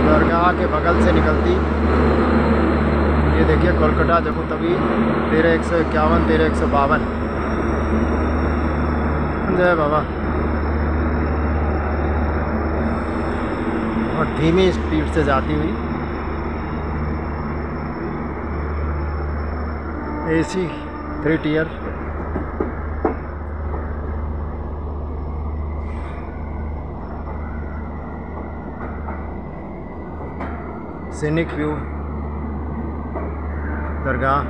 दरगाह के बगल से निकलती। ये देखिए कोलकाता जम्मू तवी 13-151 13-152। जय बाबा। और धीमी स्पीड से जाती हुई AC 3 टियर। सीनिक व्यू दरगाह।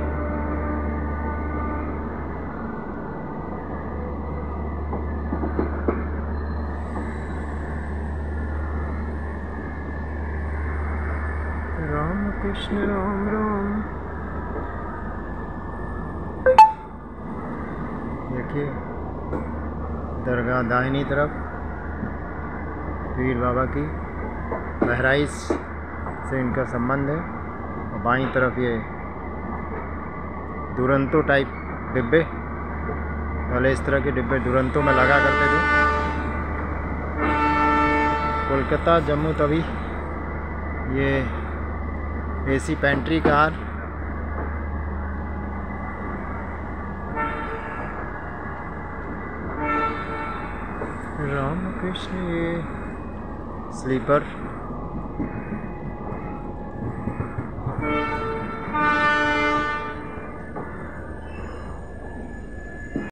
राम कृष्ण राम राम। देखिए दरगाह दाहिनी तरफ पीर बाबा की, बहराइच से इनका संबंध है। और बाईं तरफ ये दुरंतो टाइप डिब्बे, पहले इस तरह के डिब्बे दुरंतो में लगा करते थे। कोलकाता जम्मू तवी ये AC pantry car. Ram Krishna ये स्लीपर।